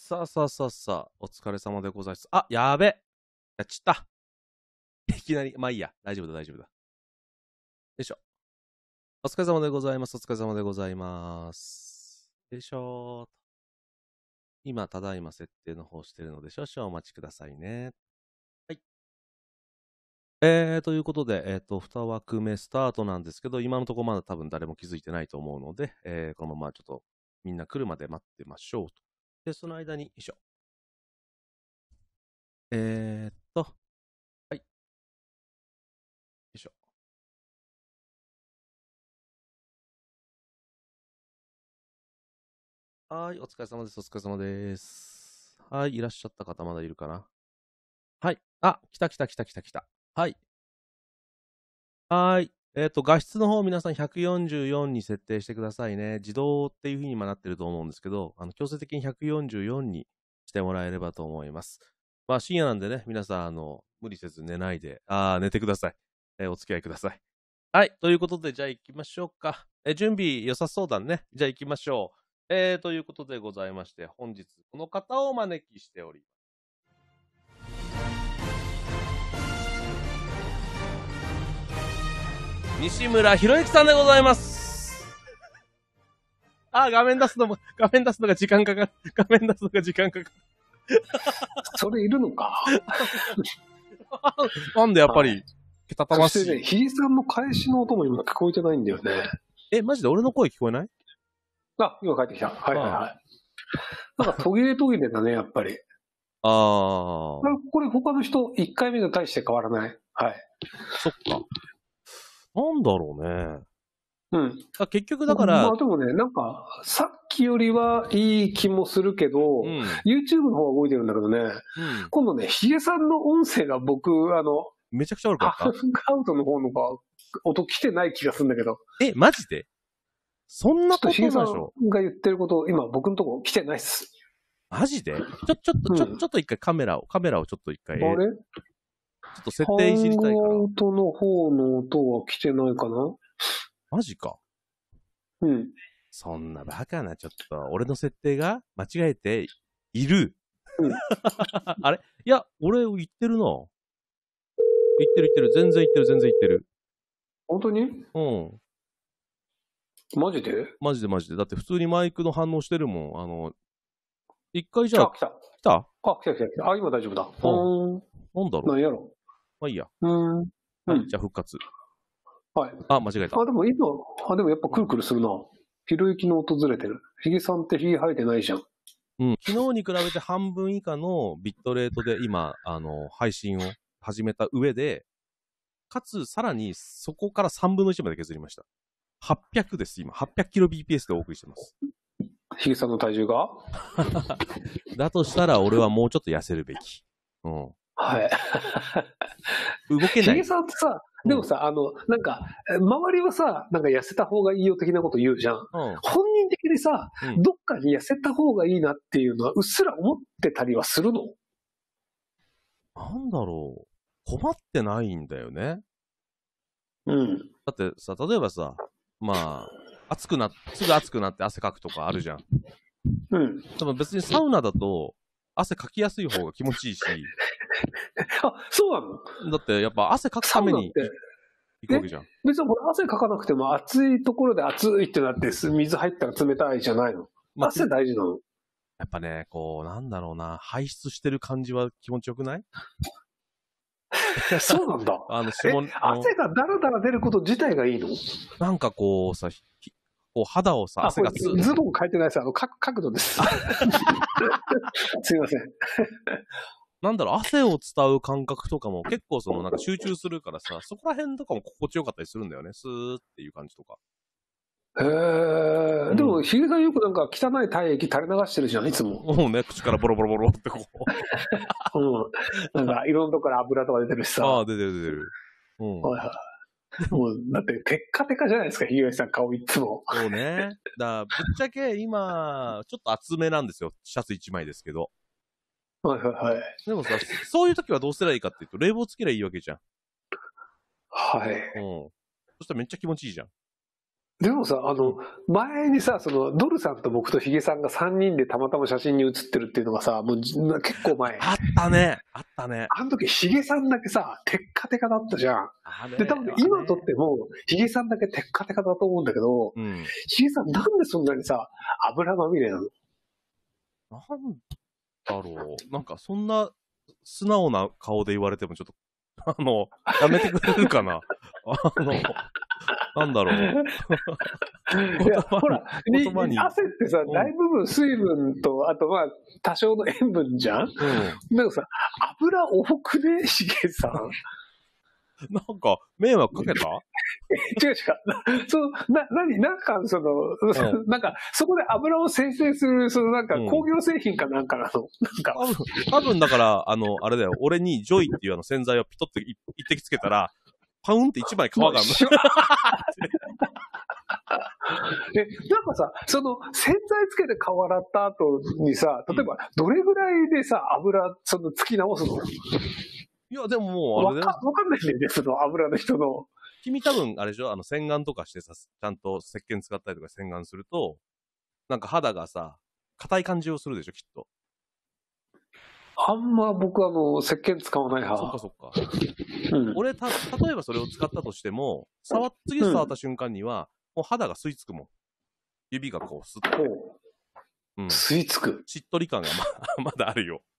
さあさあさあさあ、お疲れ様でございます。あ、やべ。やっちった。いきなり、まあいいや。大丈夫だ、大丈夫だ。よいしょ。お疲れ様でございます。お疲れ様でございます。よいしょ。今、ただいま設定の方してるので、少々お待ちくださいね。はい。ということで、2枠目スタートなんですけど、今のところまだ多分誰も気づいてないと思うので、このままちょっとみんな来るまで待ってましょうと。で、その間に、よいしょ。はい。よいしょ。はい、お疲れ様です。お疲れ様です。はい、いらっしゃった方まだいるかな。はい。あ、来た来た来た来た来た。はい。はい。画質の方皆さん144に設定してくださいね。自動っていう風に今なってると思うんですけど、強制的に144にしてもらえればと思います。まあ深夜なんでね、皆さん、無理せず寝ないで、寝てください。お付き合いください。はい。ということで、じゃあ行きましょうか。準備良さそうだね。じゃあ行きましょう。ということでございまして、本日この方をお招きしております。西村博之さんでございます。画面出すのが時間かかる。画面出すのが時間かかる。 それいるのか。 なんでやっぱり、けたたましい。 そしてね、ひいさんの返しの音も今聞こえてないんだよね。 マジで俺の声聞こえない？ 今帰ってきた。はいはいはい。なんか途切れ途切れだね、やっぱり。これ他の人、1回目と大して変わらない。はい。 そっか。なんだろうね。 うん。 結局だから。 まあでもね、なんか、さっきよりはいい気もするけど、YouTube の方が動いてるんだけどね、今度ね、ヒゲさんの音声が僕、 めちゃくちゃ悪かった。 ハンガウトの方の音来てない気がするんだけど。 マジで？そんなことないでしょ。 ヒゲさんが言ってること、今僕のとこ来てないっす。 マジで？ちょっと一回カメラをちょっと一回。 あれ？ ちょっと設定いじりたいから。 ハンガウトの方の音は来てないかな？ マジか。 うん。 そんなバカな、ちょっと、俺の設定が間違えている。 うん、 あれ？いや、俺言ってるな。言ってる。全然言ってる。 本当に？ うん。 マジで？ マジで。だって普通にマイクの反応してるもん。一回じゃあ。 来た。 来た？ 今大丈夫だ。 なんだろう。 何やろ。 まあいいや。 はい、 じゃあ復活。 はい。 間違えた。 でもやっぱくるくるするな。ひろゆきの訪れてる。ひげさんってひげ生えてないじゃん。 うん。昨日に比べて半分以下のビットレートで今、配信を始めた上で、かつ、さらにそこから3分の1まで削りました。800です、今。800kbps でお送りしてます。 ひげさんの体重がだとしたら俺はもうちょっと痩せるべき。うん。 はい。 動けない。 ひげさんってさ、でもさ、なんか、周りはさ、なんか痩せた方がいいよ的なこと言うじゃん。本人的にさ、どっかに痩せた方がいいなっていうのはうっすら思ってたりはするの？ なんだろう。困ってないんだよね。 うん。 だってさ、例えばさ、まあ、すぐ暑くなって汗かくとかあるじゃん。 うん。 でも別にサウナだと、汗かきやすい方が気持ちいいし。 そうなの？ だってやっぱ汗かくために行くわけじゃん。 別に汗かかなくても暑いところで暑いってなって水入ったら冷たいじゃないの？汗大事なの？ やっぱね、なんだろうな、排出してる感じは気持ちよくない？ そうなんだ。汗がダラダラ出ること自体がいいの？ なんか肌をさ、汗がズボン変えてないです。角度です。すいません。 なんだろう、汗を伝う感覚とかも結構なんか集中するからさ、そこら辺とかも心地よかったりするんだよね。スーっていう感じとか。 でも、ひげさんよくなんか汚い体液垂れ流してるじゃん、いつも。 もうね、口からボロボロボロってなんか、いろんなとこから油とか出てるしさ。 出てる。 もう、だって、テッカテカじゃないですか、ひげさん顔いつも。 そうね。ぶっちゃけ今、ちょっと厚めなんですよ。シャツ1枚ですけど。でもさ、そういう時はどうすればいいかっていうと、冷房つけりゃいいわけじゃん。 はい。 そしたらめっちゃ気持ちいいじゃん。 でもさ、前にさ、ドルさんと僕とヒゲさんが3人でたまたま写真に写ってるっていうのがさ、もう結構前。 あったね。あったね。 あの時ヒゲさんだけさ、テッカテカだったじゃん。で、多分今とっても、ヒゲさんだけテッカテカだと思うんだけど、ヒゲさんなんでそんなにさ、油まみれなの？ なんだろう。なんかそんな素直な顔で言われてもちょっと、やめてくれるかな。なんだろう。 いや、ほら、汗ってさ、大部分水分と、あとまあ、多少の塩分じゃん？なんかさ、油多くね？ヒゲさん。 なんか、迷惑かけた？ 違う。なんか、なんか、そこで油を生成する、なんか、工業製品かなんかなの。なんか。 多分だから、あれだよ、俺にジョイっていう洗剤をピトって一滴つけたら、パウンって一枚皮が。なんかさ、洗剤つけて顔洗った後にさ、例えば、どれぐらいでさ、油、つき直すの？ いや、でももう、あれだよ。 わかんないんだよね、油の人の。 君多分、あれでしょ、洗顔とかしてさ、ちゃんと石鹸使ったりとか洗顔すると、なんか肌がさ、硬い感じをするでしょ、きっと。 あんま僕石鹸使わない派。 そっか。俺、例えばそれを使ったとしても、次触った瞬間には、もう肌が吸い付くもん。指がこう、スッと。 吸い付く。 しっとり感がまだあるよ。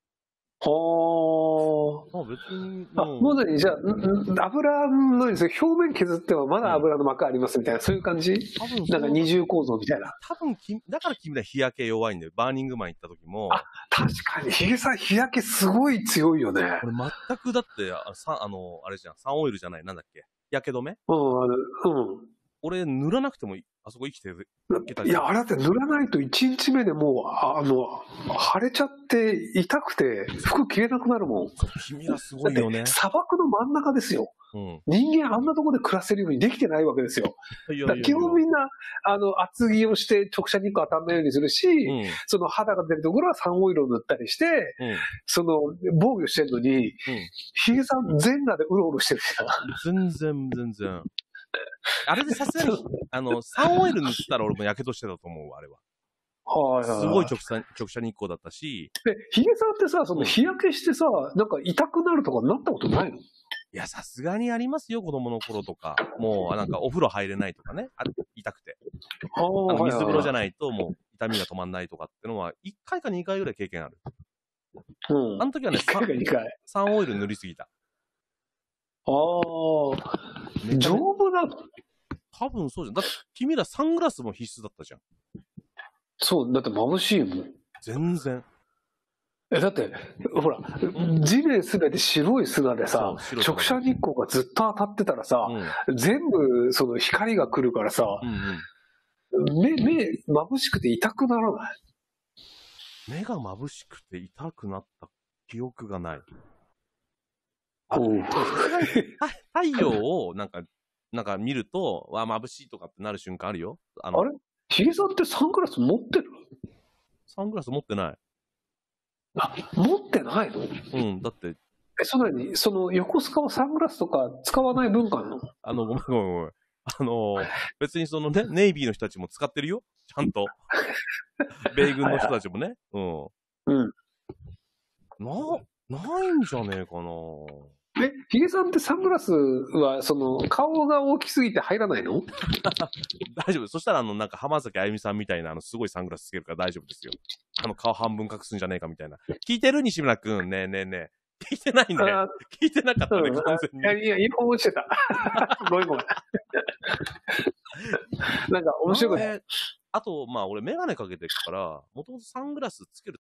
はあ。別に。もう何じゃあ、油の表面削ってはまだ油の膜ありますみたいな、そういう感じ？なんか二重構造みたいな。 多分、だから君ら日焼け弱いんだよ。バーニングマン行った時も。 確かに、ヒゲさん日焼けすごい強いよね。 俺全くだって、あれじゃん、サンオイルじゃない、なんだっけ？日焼け止め？俺塗らなくてもあそこ生きてる。 いや、あれだって塗らないと1日目でもう、腫れちゃって痛くて服着れなくなるもん。 君はすごいよね。 砂漠の真ん中ですよ。人間あんなところで暮らせるようにできてないわけですよ。基本みんな、厚着をして直射日光当たんないようにするし、肌が出るところはサンオイルを塗ったりして、防御してるのに、ヒゲさん全裸でうろうろしてるじゃん。 全然。あれでさすがに、サンオイル塗ったら俺も火傷してたと思うわ、あれは。すごい直射日光だったし。 ヒゲさんってさ、日焼けしてさ、なんか痛くなるとかなったことないの？ いや、さすがにありますよ、子供の頃とか。もう、なんかお風呂入れないとかね。痛くて。水風呂じゃないともう痛みが止まんないとかってのは、1回か2回ぐらい経験ある。あの時はね、サンオイル塗りすぎた。 丈夫なの？ 多分そうじゃん。だって君らサングラスも必須だったじゃん。 そう、だって眩しいもん。 全然。 だって、ほら、地面すべて白い砂でさ、直射日光がずっと当たってたらさ、全部光が来るからさ、目眩しくて痛くならない？ 目が眩しくて痛くなった記憶がない。太陽をなんか見ると、眩しいとかってなる瞬間あるよ。 あれ？ヒゲさんってサングラス持ってる？ サングラス持ってない。 持ってないの？だって。横須賀はサングラスとか使わない文化なの？ ごめん。別にネイビーの人たちも使ってるよ。ちゃんと。米軍の人たちもね。ないんじゃねえかな。 ヒゲさんってサングラスは、顔が大きすぎて入らないの？ 大丈夫。そしたら、なんか浜崎あゆみさんみたいな、すごいサングラスつけるから大丈夫ですよ。顔半分隠すんじゃねえかみたいな。聞いてる？西村くん。ねえ。聞いてないね。聞いてなかったね、完全に。 いや、イヤホン落ちてた。ごめん。なんか面白い。 あと、俺メガネかけてるから、もともとサングラスつける